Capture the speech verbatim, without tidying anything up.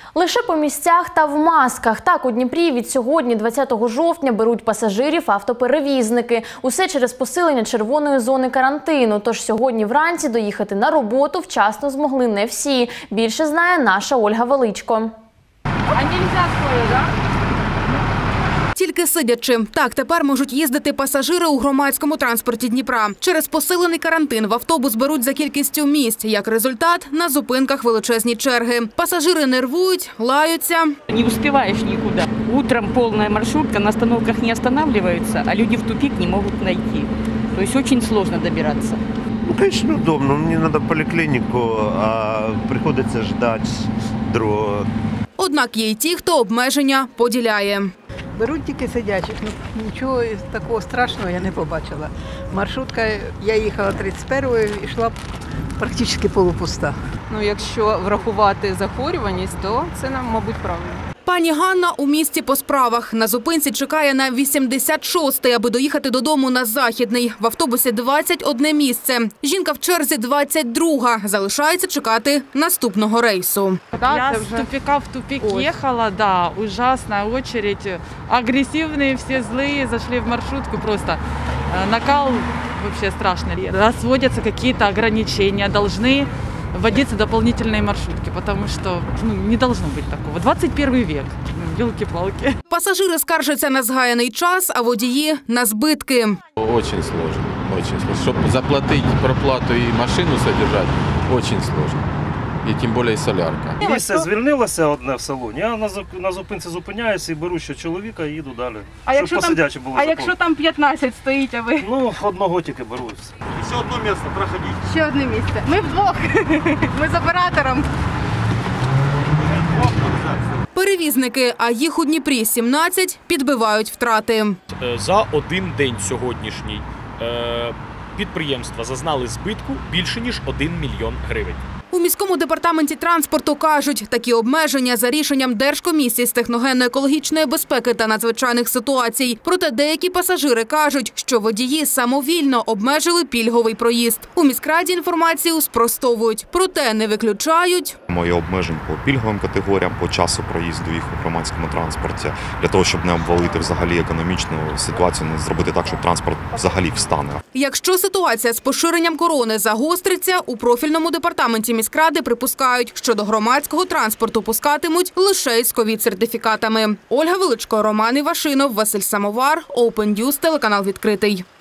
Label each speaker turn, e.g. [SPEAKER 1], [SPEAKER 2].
[SPEAKER 1] Лише по місцях та в масках. Так, у Дніпрі від сьогодні, двадцятого жовтня, беруть пасажирів автоперевізники. Усе через посилення червоної зони карантину. Тож сьогодні вранці доїхати на роботу вчасно змогли не всі. Більше знає наша Ольга Величко.
[SPEAKER 2] А нельзя стоя, да?
[SPEAKER 3] Тільки сидячи. Так, тепер можуть їздити пасажири у громадському транспорті Дніпра. Через посилений карантин в автобус беруть за кількістю місць. Як результат, на зупинках величезні черги. Пасажири нервують, лаються.
[SPEAKER 2] Не успеваешь никуда. Утром полная маршрутка, на остановках не останавливаются, а люди в тупик не могут найти. То есть очень сложно добираться.
[SPEAKER 4] Ну, конечно, удобно. Мне надо в поликлинику, а приходится ждать другого.
[SPEAKER 3] Однак є й ті, хто обмеження поділяє.
[SPEAKER 5] Беруть тільки сидячих, ну, нічого такого страшного я не побачила. Маршрутка, я їхала тридцять першою і йшла практично полупуста.
[SPEAKER 6] Ну, якщо врахувати захворюваність, то це, мабуть, правильно.
[SPEAKER 3] Пані Ганна у місті по справах. На зупинці чекає на вісімдесят шостий, аби доїхати додому на Західний. В автобусі двадцять одне місце. Жінка в черзі двадцять друга. Залишається чекати наступного рейсу.
[SPEAKER 7] Я с тупика в тупик Ой. ехала, да, ужасная очередь. Агрессивные, все злые, зашли в маршрутку, просто накал вообще страшный. Разводятся какие-то ограничения, должны вводиться дополнительные маршрутки, потому что ну, не должно быть такого. двадцать первый век, елки-палки.
[SPEAKER 3] Пасажири скаржаться на згаяний час, а водії – на збитки.
[SPEAKER 8] Очень сложно, очень сложно. Чтобы заплатить проплату и машину содержать, очень сложно. І тим більше солярка.
[SPEAKER 9] Місце звільнилося одне в салоні, я на зупинці зупиняюся і беру ще чоловіка і їду далі.
[SPEAKER 6] А
[SPEAKER 9] щоб
[SPEAKER 6] якщо
[SPEAKER 9] посидячі
[SPEAKER 6] там,
[SPEAKER 9] було
[SPEAKER 6] а якщо там п'ятнадцять стоїть, а ви?
[SPEAKER 9] Ну, одного тільки беру.
[SPEAKER 4] Ще одне місце, проходіть.
[SPEAKER 6] Ще одне місце. Ми вдвох. Ми з оператором.
[SPEAKER 3] Перевізники, а їх у Дніпрі сімнадцять, підбивають втрати.
[SPEAKER 10] За один день сьогоднішній підприємства зазнали збитку більше, ніж один мільйон гривень.
[SPEAKER 3] У міському департаменті транспорту кажуть, такі обмеження за рішенням Держкомісії з техногенно-екологічної безпеки та надзвичайних ситуацій. Проте деякі пасажири кажуть, що водії самовільно обмежили пільговий проїзд. У міськраді інформацію спростовують. Проте не виключають.
[SPEAKER 11] Моє обмежень по пільговим категоріям, по часу проїзду їх у громадському транспорті, для того, щоб не обвалити взагалі економічну ситуацію, не зробити так, щоб транспорт взагалі встане.
[SPEAKER 3] Якщо ситуація з поширенням корони загостриться, у профільному департаменті міськради припускають, що до громадського транспорту пускатимуть лише із ковід-сертифікатами. Ольга Величко, Роман Івашинов, Василь Самовар, Open News, телеканал «Відкритий».